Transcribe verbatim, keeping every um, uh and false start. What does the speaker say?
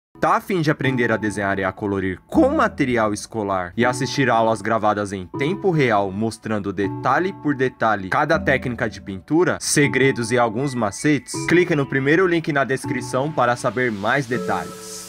Tá a fim de aprender a desenhar e a colorir com material escolar e assistir aulas gravadas em tempo real, mostrando detalhe por detalhe cada técnica de pintura, segredos e alguns macetes? Clique no primeiro link na descrição para saber mais detalhes.